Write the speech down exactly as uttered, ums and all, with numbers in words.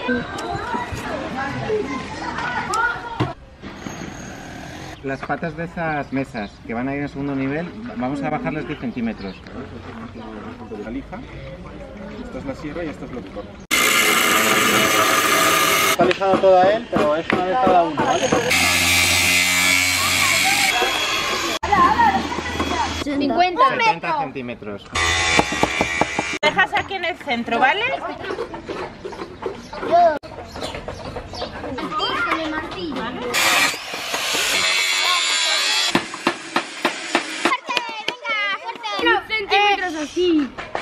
Las patas de esas mesas que van a ir en el segundo nivel, vamos a bajarles diez centímetros. La lija, esta es la sierra y esto es lo que corta. Está lijado toda él, pero es una vez cada uno, ¿vale? cincuenta. setenta centímetros. Dejas aquí en el centro, ¿vale? Centímetros así.